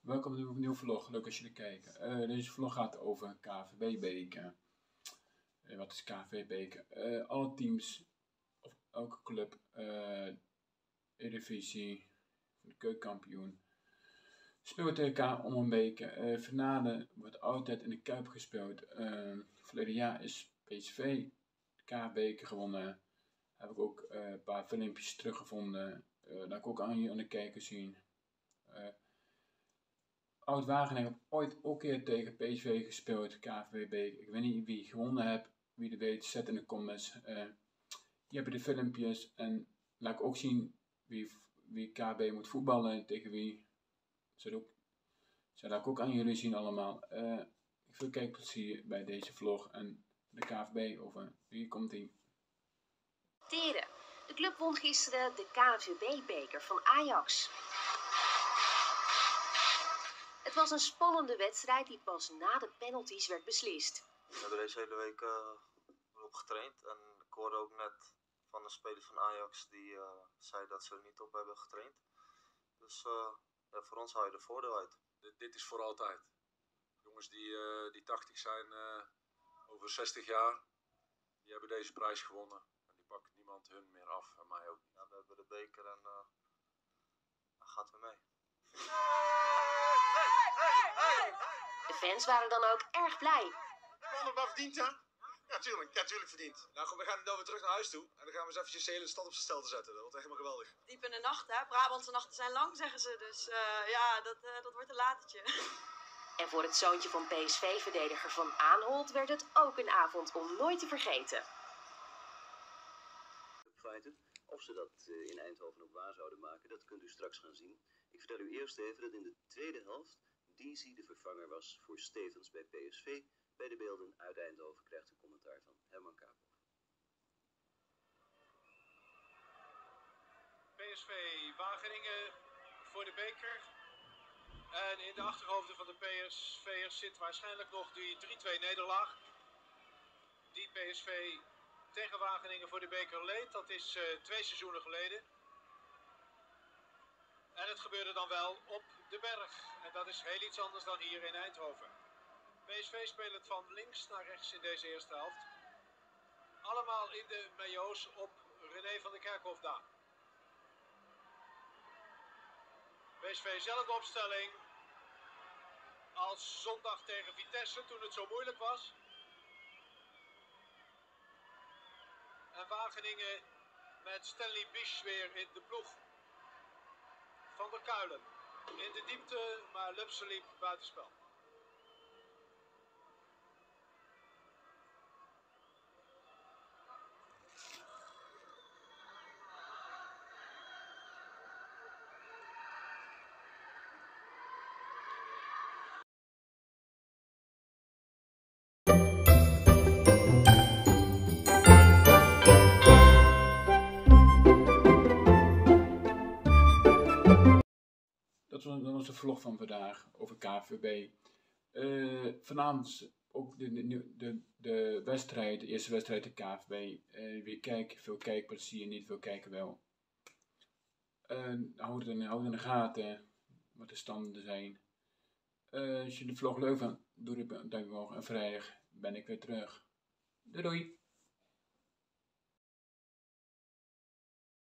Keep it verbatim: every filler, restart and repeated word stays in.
Welkom bij een nieuwe vlog, leuk als jullie kijken. Uh, deze vlog gaat over K V B-beker. Uh, wat is K V B-beker? Uh, alle teams, of elke club, uh, Eredivisie, de keukenkampioen, spelen tegen elkaar om een beker. Uh, finale wordt altijd in de Kuip gespeeld. Uh, verleden jaar is P S V de K-beker gewonnen. Heb ik ook uh, een paar filmpjes teruggevonden. Uh, dat ik ook aan je aan de kijker zien. Uh, Oud-Wageningen heeft ooit ook een keer tegen P S V gespeeld, K V B. Ik weet niet wie gewonnen heeft, wie het weet, zet in de comments. Uh, hier heb je de filmpjes en laat ik ook zien wie, wie K B moet voetballen, tegen wie. Dat ook, dat laat ik ook aan jullie zien allemaal. Uh, veel kijkplezier bij deze vlog en de K V B over. Hier komt ie. Teren. De club won gisteren de K V B-beker van Ajax. Het was een spannende wedstrijd die pas na de penalties werd beslist. We hebben deze hele week uh, op getraind en ik hoorde ook net van een speler van Ajax die uh, zei dat ze er niet op hebben getraind. Dus uh, ja, voor ons haal je er voordeel uit. D dit is voor altijd. Jongens die, uh, die tachtig zijn, uh, over zestig jaar, die hebben deze prijs gewonnen. En die pakt niemand hun meer af en mij ook niet. Ja, we hebben de beker en uh, dan gaat weer mee. De fans waren dan ook erg blij. Hebben we het maar verdiend, ja? Ja, tuurlijk. Ja, tuurlijk verdiend. Nou goed, we gaan dan weer terug naar huis toe. En dan gaan we eens eventjes de hele stad op zijn stel te zetten. Dat wordt echt helemaal geweldig. Diep in de nacht, hè? Brabantse nachten zijn lang, zeggen ze. Dus uh, ja, dat, uh, dat wordt een latertje. En voor het zoontje van P S V-verdediger Van Aanholt werd het ook een avond om nooit te vergeten. Feiten. Of ze dat uh, in Eindhoven ook waar zouden maken, dat kunt u straks gaan zien. Ik vertel u eerst even dat in de tweede helft Deasy de vervanger was voor Stevens bij P S V. Bij de beelden uit Eindhoven krijgt u commentaar van Herman Kaaphoff. P S V Wageningen voor de beker. En in de achterhoofden van de P S V'ers zit waarschijnlijk nog die drie twee nederlaag. Die P S V tegen Wageningen voor de beker leed. Dat is uh, twee seizoenen geleden. En het gebeurde dan wel op de berg. En dat is heel iets anders dan hier in Eindhoven. P S V speelt van links naar rechts in deze eerste helft. Allemaal in de maillots op René van der Kerkhof daar. P S V zelfde opstelling als zondag tegen Vitesse toen het zo moeilijk was. En Wageningen met Stanley Bisch weer in de ploeg. Van der Kuilen in de diepte, maar Lupsen liep buitenspel. Dat was de vlog van vandaag over K V B. Uh, vanavond ook de, de, de, de wedstrijd, de eerste wedstrijd de K V B. Uh, weer kijken, veel kijkplezier, niet veel kijken wel. Uh, houd, in, houd in de gaten wat de standen zijn. Uh, als je de vlog leuk vindt, doe het dan morgen en vrijdag ben ik weer terug. Doei doei!